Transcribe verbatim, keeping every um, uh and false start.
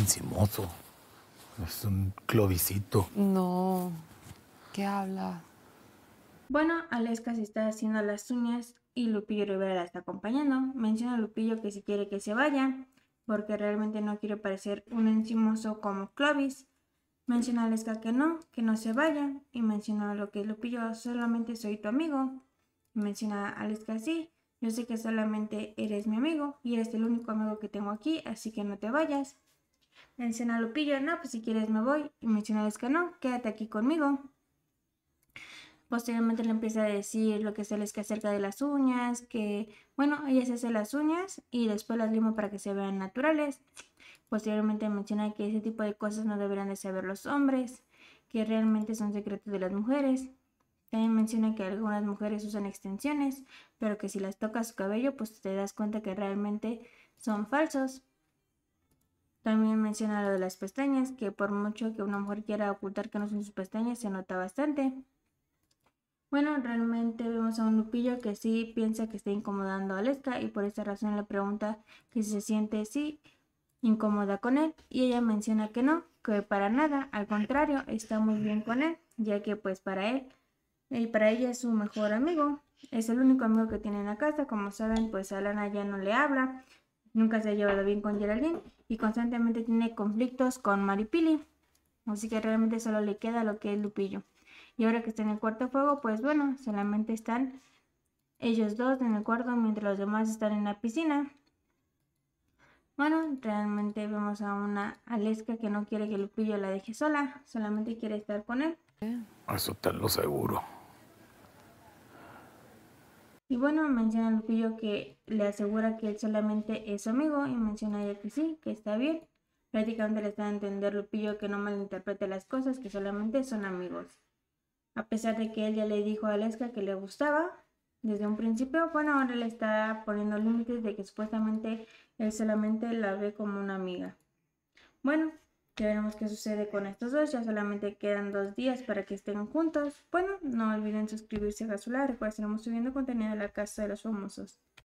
encimoso. Es un clovicito. No. ¿Qué habla? Bueno, Aleska se está haciendo las uñas y Lupillo Rivera la está acompañando. Menciona a Lupillo que si quiere que se vaya, porque realmente no quiere parecer un encimoso como Clovis. Menciona a Aleska que no, que no se vaya. Y menciona lo que Lupillo, solamente soy tu amigo. Menciona a Aleska, sí, yo sé que solamente eres mi amigo y eres el único amigo que tengo aquí, así que no te vayas. Menciona a Lupillo, no, pues si quieres me voy. Y menciona a Aleska, no, quédate aquí conmigo. Posteriormente le empieza a decir lo que se les que acerca de las uñas, que bueno, ella se hace las uñas y después las lima para que se vean naturales. Posteriormente menciona que ese tipo de cosas no deberían de saber los hombres, que realmente son secretos de las mujeres. También menciona que algunas mujeres usan extensiones, pero que si las tocas su cabello, pues te das cuenta que realmente son falsos. También menciona lo de las pestañas, que por mucho que una mujer quiera ocultar que no son sus pestañas, se nota bastante. Bueno, realmente vemos a un Lupillo que sí piensa que está incomodando a Aleska y por esta razón le pregunta que si se siente sí incómoda con él y ella menciona que no, que para nada, al contrario, está muy bien con él, ya que pues para él y para ella es su mejor amigo, es el único amigo que tiene en la casa. Como saben, pues Alana ya no le habla, nunca se ha llevado bien con Geraldine y constantemente tiene conflictos con Maripili, así que realmente solo le queda lo que es Lupillo. Y ahora que está en el cuarto fuego, pues bueno, solamente están ellos dos en el cuarto mientras los demás están en la piscina. Bueno, realmente vemos a una Aleska que no quiere que Lupillo la deje sola, solamente quiere estar con él. Eso te lo seguro. Y bueno, menciona a Lupillo que le asegura que él solamente es su amigo y menciona a ella que sí, que está bien. Prácticamente le está a entender Lupillo que no malinterprete las cosas, que solamente son amigos. A pesar de que él ya le dijo a Aleska que le gustaba desde un principio, bueno, ahora le está poniendo límites de que supuestamente él solamente la ve como una amiga. Bueno, ya veremos qué sucede con estos dos, ya solamente quedan dos días para que estén juntos. Bueno, no olviden suscribirse a Gazula, recuerden que estamos subiendo contenido de la Casa de los Famosos.